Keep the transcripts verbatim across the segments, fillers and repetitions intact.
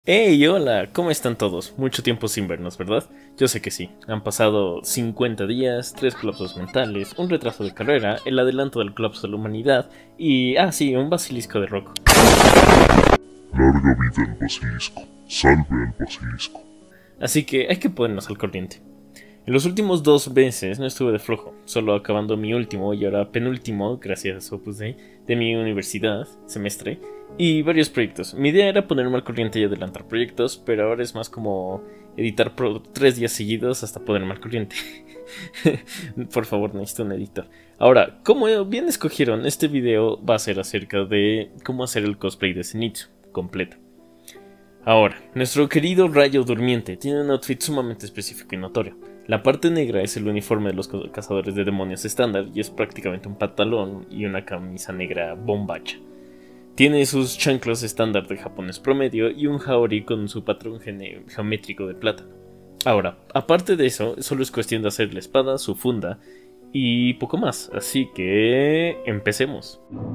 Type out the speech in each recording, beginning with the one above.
Hey, hola, ¿cómo están todos? Mucho tiempo sin vernos, ¿verdad? Yo sé que sí. Han pasado cincuenta días, tres colapsos mentales, un retraso de carrera, el adelanto del colapso de la humanidad y, ah sí, un basilisco de Rocco. Larga vida al basilisco, salve al basilisco. Así que hay que ponernos al corriente. En los últimos dos meses no estuve de flojo, solo acabando mi último y ahora penúltimo, gracias a Opus Dei, de mi universidad, semestre, y varios proyectos. Mi idea era ponerme al corriente y adelantar proyectos, pero ahora es más como editar por tres días seguidos hasta ponerme al corriente. Por favor, necesito un editor. Ahora, como bien escogieron, este video va a ser acerca de cómo hacer el cosplay de Zenitsu completo. Ahora, nuestro querido Rayo Durmiente tiene un outfit sumamente específico y notorio. La parte negra es el uniforme de los cazadores de demonios estándar y es prácticamente un pantalón y una camisa negra bombacha. Tiene sus chanclos estándar de japonés promedio y un haori con su patrón geométrico de plátano. Ahora, aparte de eso, solo es cuestión de hacer la espada, su funda y poco más, así que empecemos.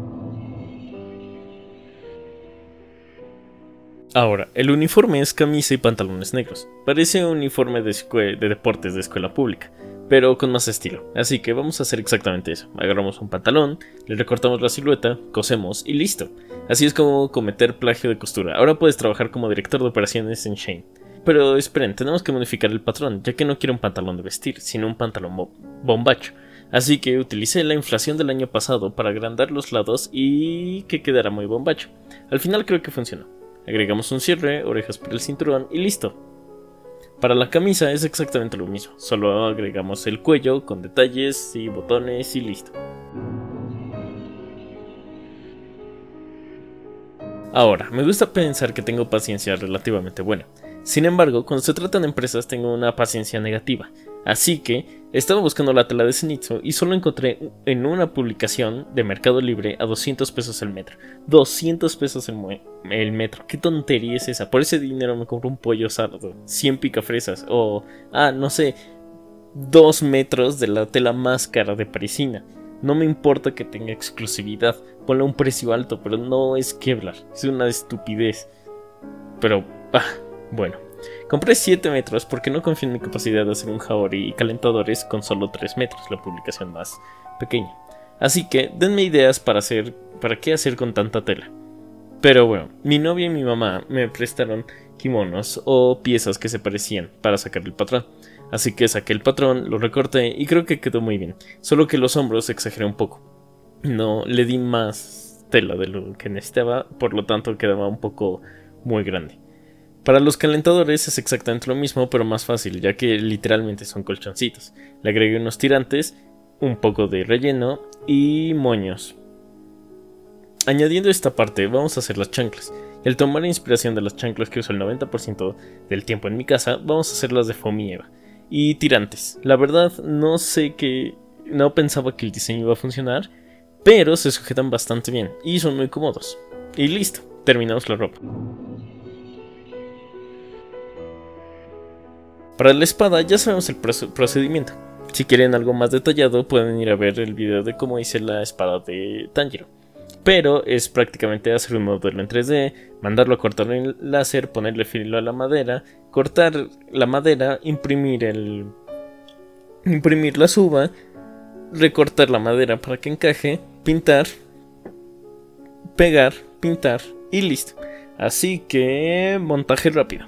Ahora, el uniforme es camisa y pantalones negros. Parece un uniforme de, de deportes de escuela pública, pero con más estilo. Así que vamos a hacer exactamente eso. Agarramos un pantalón, le recortamos la silueta, cosemos y listo. Así es como cometer plagio de costura. Ahora puedes trabajar como director de operaciones en Shane. Pero esperen, tenemos que modificar el patrón, ya que no quiero un pantalón de vestir, sino un pantalón bo bombacho. Así que utilicé la inflación del año pasado para agrandar los lados y que quedara muy bombacho. Al final creo que funcionó. Agregamos un cierre, orejas por el cinturón y listo. Para la camisa es exactamente lo mismo, solo agregamos el cuello con detalles y botones y listo. Ahora, me gusta pensar que tengo paciencia relativamente buena. Sin embargo, cuando se trata de empresas tengo una paciencia negativa. Así que estaba buscando la tela de Zenitsu y solo encontré en una publicación de Mercado Libre a doscientos pesos el metro. doscientos pesos el, el metro. ¿Qué tontería es esa? Por ese dinero me compro un pollo sardo, cien picafresas o, ah, no sé, dos metros de la tela más cara de parisina. No me importa que tenga exclusividad, ponle un precio alto, pero no es Kevlar, es una estupidez. Pero, ah, bueno. Compré siete metros porque no confío en mi capacidad de hacer un haori y calentadores con solo tres metros, la publicación más pequeña. Así que denme ideas para hacer, para qué hacer con tanta tela. Pero bueno, mi novia y mi mamá me prestaron kimonos o piezas que se parecían para sacar el patrón. Así que saqué el patrón, lo recorté y creo que quedó muy bien. Solo que los hombros exageré un poco. No le di más tela de lo que necesitaba, por lo tanto quedaba un poco muy grande. Para los calentadores es exactamente lo mismo, pero más fácil, ya que literalmente son colchoncitos. Le agregué unos tirantes, un poco de relleno y moños. Añadiendo esta parte, vamos a hacer las chanclas. Y al tomar inspiración de las chanclas que uso el noventa por ciento del tiempo en mi casa, vamos a hacer las de Fomi Eva. Y tirantes. La verdad, no sé que... no pensaba que el diseño iba a funcionar, pero se sujetan bastante bien y son muy cómodos. Y listo, terminamos la ropa. Para la espada ya sabemos el procedimiento. Si quieren algo más detallado pueden ir a ver el video de cómo hice la espada de Tanjiro. Pero es prácticamente hacer un modelo en tres D, mandarlo a cortar en láser, ponerle filo a la madera, cortar la madera, imprimir el... imprimir la suba, recortar la madera para que encaje, pintar, pegar, pintar y listo. Así que montaje rápido.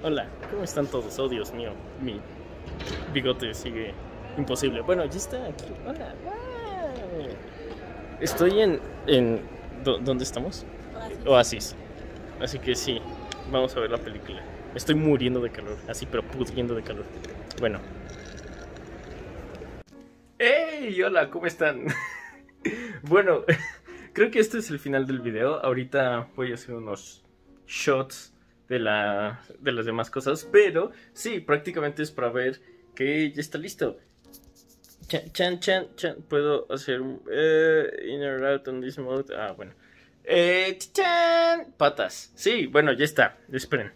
Hola, ¿cómo están todos? Oh, Dios mío, mi bigote sigue imposible. Bueno, ya está aquí. Hola. Wow. Estoy en... en ¿Dónde estamos? Oasis. Oasis. Así que sí, vamos a ver la película. Estoy muriendo de calor, así pero pudriendo de calor. Bueno. ¡Hey! Hola, ¿cómo están? Bueno, creo que este es el final del video. Ahorita voy a hacer unos shots de, la, de las demás cosas. Pero sí, prácticamente es para ver que ya está listo. Chan, chan, chan, chan. Puedo hacer un... Uh, in or out on this mode. Ah, bueno. Eh, chan, patas. Sí, bueno, ya está. Esperen.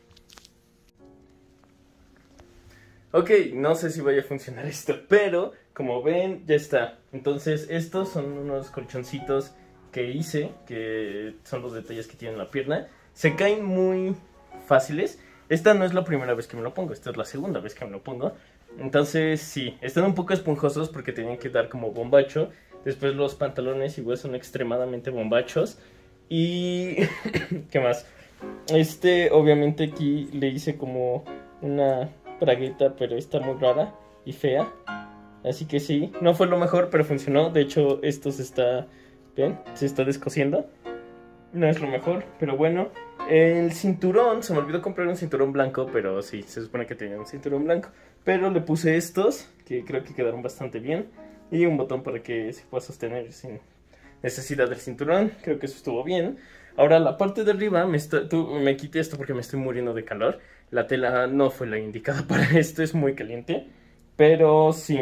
Ok, no sé si vaya a funcionar esto, pero como ven, ya está. Entonces, estos son unos colchoncitos que hice, que son los detalles que tiene la pierna. Se caen muy fáciles. Esta no es la primera vez que me lo pongo, esta es la segunda vez que me lo pongo. Entonces, sí, están un poco esponjosos porque tenían que dar como bombacho. Después los pantalones igual son extremadamente bombachos. Y... ¿qué más? Este, obviamente aquí le hice como una bragueta, pero está muy rara y fea. Así que sí, no fue lo mejor, pero funcionó. De hecho, esto se está... ¿ven? Se está descosiendo. No es lo mejor, pero bueno. El cinturón, se me olvidó comprar un cinturón blanco, pero sí, se supone que tenía un cinturón blanco. Pero le puse estos, que creo que quedaron bastante bien. Y un botón para que se pueda sostener sin necesidad del cinturón. Creo que eso estuvo bien. Ahora la parte de arriba, me, está, tú, me quité esto porque me estoy muriendo de calor. La tela no fue la indicada para esto, es muy caliente. Pero sí,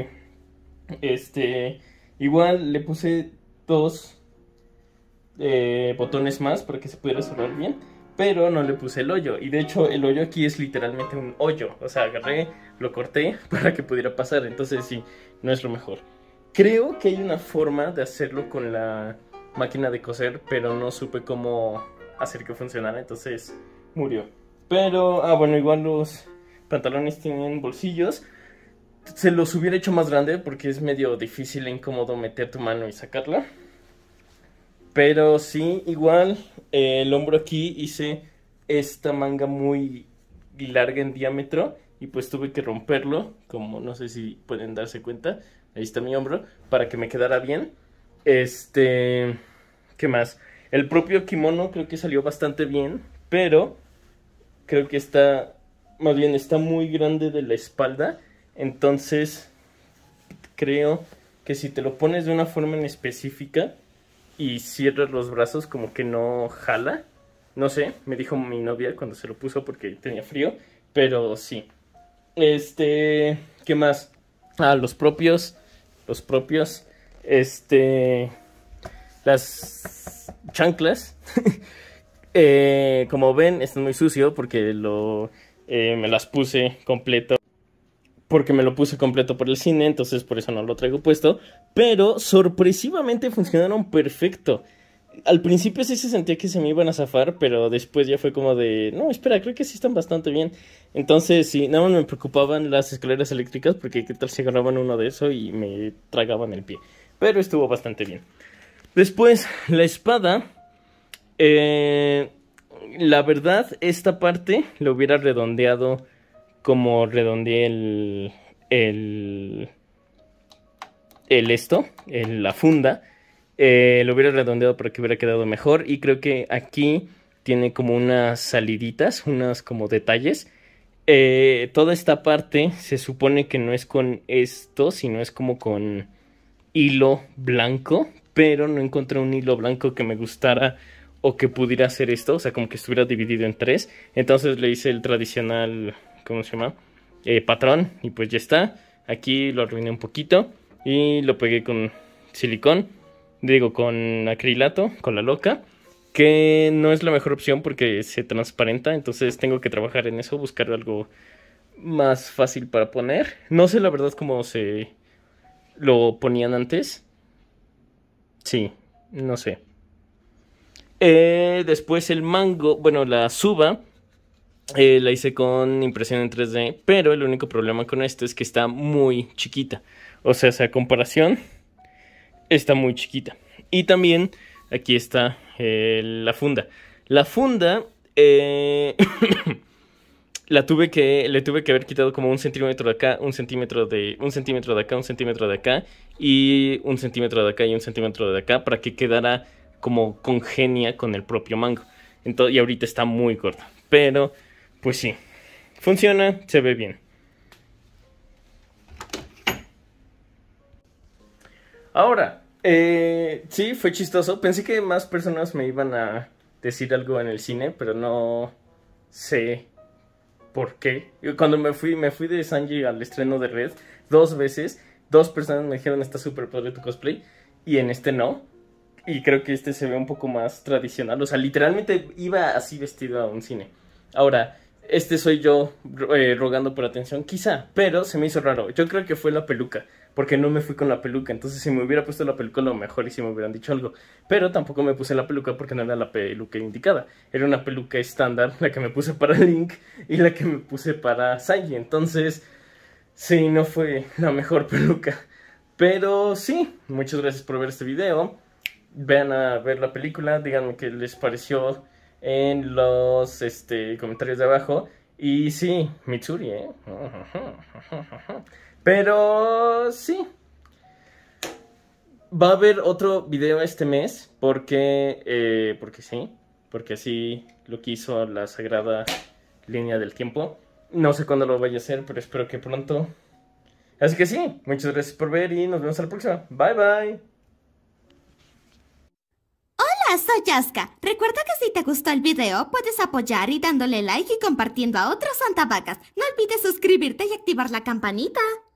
este, igual le puse dos eh, botones más para que se pudiera cerrar bien. Pero no le puse el hoyo, y de hecho el hoyo aquí es literalmente un hoyo. O sea, agarré, lo corté para que pudiera pasar, entonces sí, no es lo mejor. Creo que hay una forma de hacerlo con la máquina de coser, pero no supe cómo hacer que funcionara, entonces murió. Pero, ah bueno, igual los pantalones tienen bolsillos. Se los hubiera hecho más grande porque es medio difícil e incómodo meter tu mano y sacarla. Pero sí, igual eh, el hombro aquí hice esta manga muy larga en diámetro y pues tuve que romperlo, como no sé si pueden darse cuenta. Ahí está mi hombro, para que me quedara bien. Este, ¿qué más? El propio kimono creo que salió bastante bien, pero creo que está, más bien está muy grande de la espalda. Entonces, creo que si te lo pones de una forma en específica y cierras los brazos, como que no jala. No sé, me dijo mi novia cuando se lo puso porque tenía frío, pero sí. Este, ¿qué más? Ah, los propios, los propios, este, las chanclas. eh, como ven, están muy sucio porque lo, eh, me las puse completo. Porque me lo puse completo por el cine, entonces por eso no lo traigo puesto. Pero sorpresivamente funcionaron perfecto. Al principio sí se sentía que se me iban a zafar, pero después ya fue como de... no, espera, creo que sí están bastante bien. Entonces sí, nada más me preocupaban las escaleras eléctricas, porque qué tal si agarraban uno de eso y me tragaban el pie. Pero estuvo bastante bien. Después, la espada... Eh, la verdad, esta parte lo hubiera redondeado... como redondeé el, el, el esto, el, la funda, eh, lo hubiera redondeado para que hubiera quedado mejor. Y creo que aquí tiene como unas saliditas, unos como detalles. Eh, toda esta parte se supone que no es con esto, sino es como con hilo blanco. Pero no encontré un hilo blanco que me gustara o que pudiera hacer esto, o sea, como que estuviera dividido en tres. Entonces le hice el tradicional... ¿cómo se llama? Eh, patrón, y pues ya está. Aquí lo arruiné un poquito y lo pegué con silicón, digo con acrilato, con la loca, que no es la mejor opción porque se transparenta, entonces tengo que trabajar en eso, buscar algo más fácil para poner. No sé la verdad cómo se lo ponían antes. Sí, no sé. Eh, después el mango, bueno, la suba. Eh, la hice con impresión en tres D, pero el único problema con esto es que está muy chiquita. O sea, esa comparación está muy chiquita. Y también aquí está eh, la funda. La funda, eh, la tuve que, le tuve que haber quitado como un centímetro de acá, un centímetro de, un centímetro de acá, un centímetro de acá, y un centímetro de acá y un centímetro de acá para que quedara como congenia con el propio mango. Entonces, y ahorita está muy corto. Pero, pues sí, funciona, se ve bien. Ahora, eh, sí, fue chistoso. Pensé que más personas me iban a decir algo en el cine, pero no sé por qué. Cuando me fui, me fui de Sanji al estreno de Red dos veces. Dos personas me dijeron está súper padre tu cosplay y en este no. Y creo que este se ve un poco más tradicional. O sea, literalmente iba así vestido a un cine. Ahora, este soy yo eh, rogando por atención, quizá, pero se me hizo raro. Yo creo que fue la peluca, porque no me fui con la peluca. Entonces si me hubiera puesto la peluca a lo mejor y si me hubieran dicho algo. Pero tampoco me puse la peluca porque no era la peluca indicada. Era una peluca estándar, la que me puse para Link y la que me puse para Sanji. Entonces, sí, no fue la mejor peluca. Pero sí, muchas gracias por ver este video. Vean a ver la película, díganme qué les pareció en los este, comentarios de abajo. Y sí, Mitsuri, ¿eh? Pero sí. Va a haber otro video este mes porque, eh, porque sí, porque así lo quiso la sagrada línea del tiempo. No sé cuándo lo vaya a hacer, pero espero que pronto. Así que sí, muchas gracias por ver y nos vemos a la próxima. Bye bye. Hola, soy Yaska. Recuerda que si te gustó el video, puedes apoyar y dándole like y compartiendo a otros santavacas. No olvides suscribirte y activar la campanita.